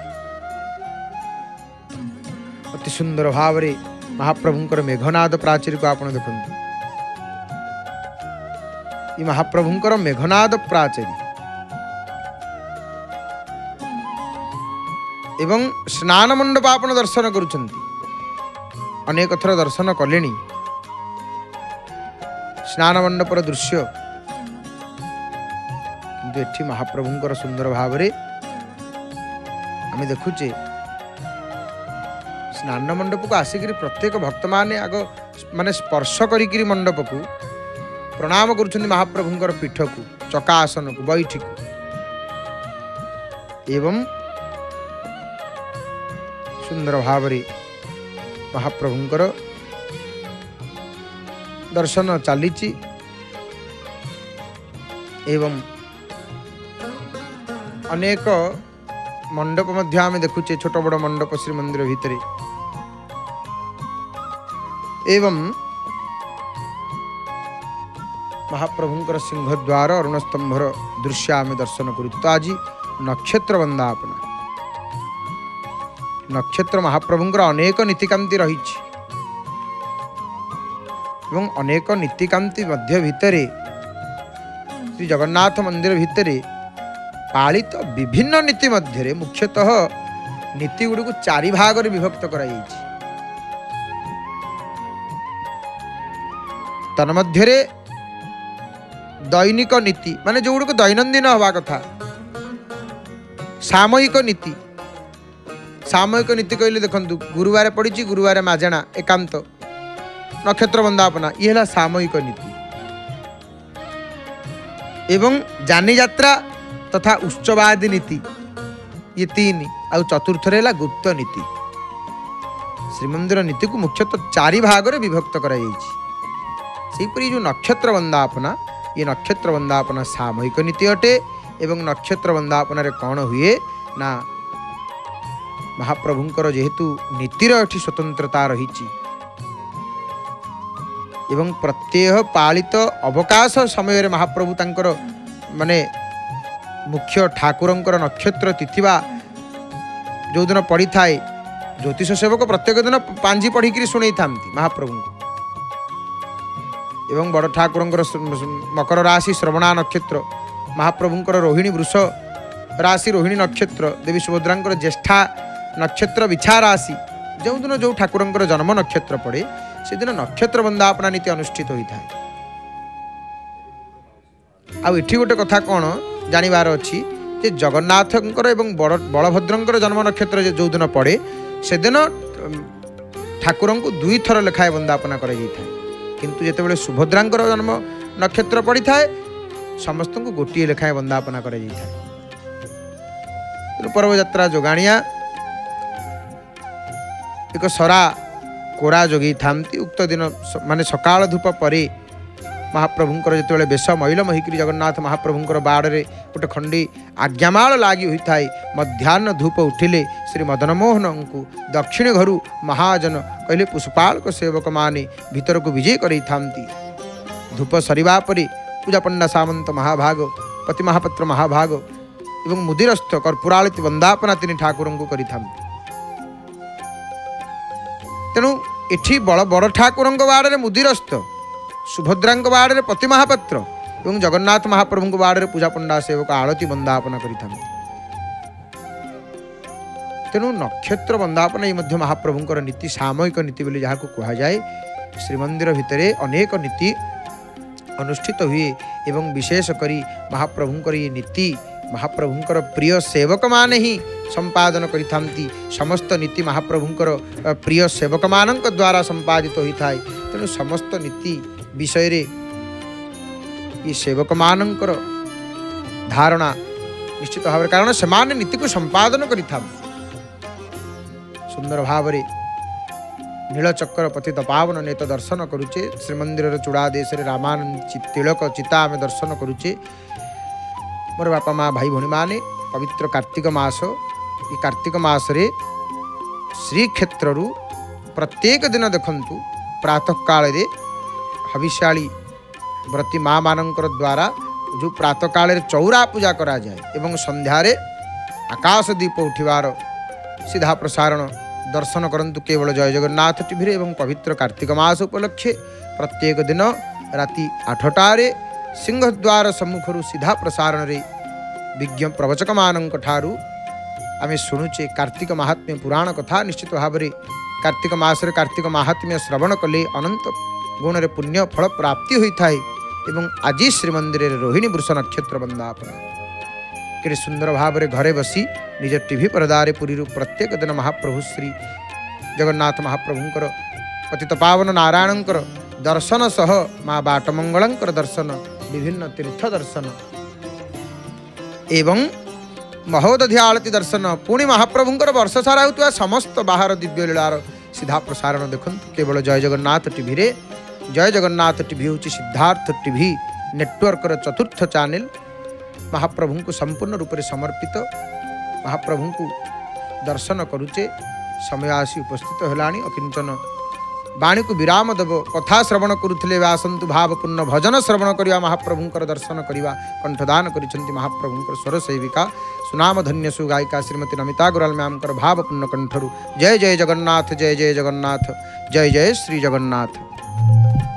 अति सुंदर भाव रे महाप्रभुंकर मेघनाद प्राचीर को आपण देखंतु। ये महाप्रभुंकर मेघनाद प्राचीर एवं स्नान मंडप आपण दर्शन करुचंती। अनेक थर दर्शन कलेनी स्नान मंडपर दृश्य किंतु एठी महाप्रभुंकर सुंदर भाव रे आम देखुचे स्नान मंडप को आसिक प्रत्येक भक्त माने आग माने स्पर्श करी मंडप को प्रणाम करुछन्ति महाप्रभुंकर पीठ को चकासन को बैठी को एवं सुंदर भाव रे महाप्रभुंकर दर्शन चलीची एवं अनेक मंडप मध्य आम देखुचे छोट बड़ मंडप श्री मंदिर भितर एवं महाप्रभुंकर सिंहद्वार अरुण स्तंभर दृश्य आम दर्शन करूँ। तो आज नक्षत्र वंदापना नक्षत्र महाप्रभुंकर अनेक नीतिकांति रही एवं अनेक नीतिकांति मध्य भितरे श्री जगन्नाथ मंदिर भितरे पालित विभिन्न नीति मध्य मुख्यतः नीति गुड़ी को चारि भाग रे विभक्त करा जायछि। तन्मध्यरे दैनिक नीति माने जो गुड़क दैनंदिन हवा कथा सामयिक नीति सामयिक नीति कहले देखंतु गुरुवार पड़ी गुरुवार माजना एकांत नक्षत्र वंदापना ये है सामयिक नीति एवं जानी यात्रा तथा उत्सवादि नीति ये तीन आ चतुर्थ है गुप्त नीति। श्रीमंदिर नीति को मुख्यतः चारि भाग में विभक्त कर जो नक्षत्र वंदापना ये नक्षत्र वंदापना सामयिक नीति अटे एवं नक्षत्र वंदापन कौन हुए ना महाप्रभुंकर जेहेतु नीतिर एठी स्वतंत्रता रही एवं प्रत्येक पालित अवकाश समय महाप्रभु तांकर माने मुख्य ठाकुरंकर नक्षत्र तिथिवा जो दिन पड़ी थाए ज्योतिष सेवक प्रत्येक दिन पांजी पढ़ी शुणई था महाप्रभु एवं बड़ ठाकुरंकर मकर राशि श्रवणा नक्षत्र महाप्रभुंकर रोहिणी वृष राशि रोहिणी नक्षत्र देवी सुभद्रांकर ज्येष्ठा नक्षत्र विछा राशि जो दिन जो ठाकुरंकर जन्म नक्षत्र पड़े से दिन नक्षत्र वंदापना नीति अनुष्ठित होता है। आउ एठी गोटे कथा कौन जानिबार अच्छी जे जगन्नाथंकर एवं बलभद्रंकर जन्म नक्षत्र जो दिन पड़े से दिन ठाकुर को दुई थर लेखाए वंदापना कर किंतु जितेबाला सुभद्रांकर जन्म नक्षत्र पड़ी थाए समस्त को गोटे लेखाए वंदापना कर पर्व यात्रा जोगाणिया एक सरा कोरा जोगी था उक्त दिन माने सकाळ धूप पर महाप्रभुंकर जिते बेश मैल महिकी जगन्नाथ महाप्रभुंकर बाड़े गोटे खंडी आज्ञामाल लगी होता है मध्याह्न धूप उठिले श्री मदन मोहन को दक्षिण घर महाजन कहले पुष्पाल को सेवक माने भीतर को विजय कर धूप सरिबा परी पूजा पंडा सामंत महाभाग पति महापात्र महाभाग एवं मुदिरस्थ कर्पूरालित वंदापना तीन ठाकुर को करि तेणु एठी बड़ बड़ ठाकुर बाड़े मुदिरस्थ सुभद्रा बाड़े पति महापात्र एवं जगन्नाथ महाप्रभु बाड़े पूजा पंडा सेवक आलती वंदापना करि तेणु नक्षत्र वंदापना ये महाप्रभुंकर नीति सामयिक नीति बोली जहाँ कह जाए श्रीमंदिर भितर अनेक नीति अनुष्ठित हुए एवं विशेष करी महाप्रभुंकर ये नीति महाप्रभुंकर प्रिय सेवक माने ही संपादन करिथांती समस्त नीति महाप्रभुंकर प्रिय सेवक मानक द्वारा संपादित होता है तेणु समस्त नीति विषय रे ये सेवक मानकर धारणा निश्चित भाव कारण से माने नीति को संपादन करिथांती सुंदर भाव रे नीलचक्र पतित पावन नेत दर्शन करुचे श्रीमंदिर चूड़ा देश रामानंद तिलक चिता आम दर्शन करुचे मोर बापा माँ भाई भौणी माने पवित्र कार्तिक मास ये कार्तिक मास रे श्रीक्षेत्र प्रत्येक दिन देखंतु प्रातः काल रे हविष्याली व्रती माँ मानकर द्वारा जो प्रातः काल चौरा पूजा करा जाए एवं संध्यारे आकाश दीप उठिवार सीधा प्रसारण दर्शन करंतु केवल जय जगन्नाथ टीवी एवं पवित्र कार्तिक मास उपलक्षे प्रत्येक दिन राति आठटारे सिंहद्वार सम्मुखर सीधा प्रसारण रे विज्ञ प्रवचक मानक ठारू आमे शुणुचे कार्तिक महात्म्य पुराण कथा निश्चित भाव में कार्तिक मास कार्तिक महात्म्य श्रवण कले अनंत गुण रे पुण्य फल प्राप्ति होता है एवं आज श्रीमंदिर रोहिणी वृष नक्षत्र वंदापना कि सुंदर भाव में घरे बसी निज टीवी परदारे पुरी प्रत्येक दिन महाप्रभु श्री जगन्नाथ महाप्रभुंकर पतित पावन नारायणकर दर्शन सह माँ बाटमंगलंकर दर्शन विभिन्न तीर्थ दर्शन एवं महोदधि आलती दर्शन पुणी महाप्रभुंकर वर्ष सारा होता समस्त बाहर दिव्य लीलार सीधा प्रसारण देखु केवल जय जगन्नाथ टीवी रे जय जगन्नाथ टीवी हूँ सिद्धार्थ टीवी नेटवर्कर चतुर्थ चैनल महाप्रभु को संपूर्ण रूप से समर्पित महाप्रभु को दर्शन करुचे समय आसी उपस्थित होलाणी अकिंचन वाणी को विराम देव कथा श्रवण करुले आसतु भावपूर्ण भजन श्रवण करवा महाप्रभुंकर दर्शन करवा कंठदान करिसेंति महाप्रभुंकर स्वर सेविका सुनाम धन्य सुगायिका श्रीमती नमिता गुराल मैमकर भावपूर्ण कंठरु जय जय जगन्नाथ जय जय जगन्नाथ जय जय श्री जगन्नाथ।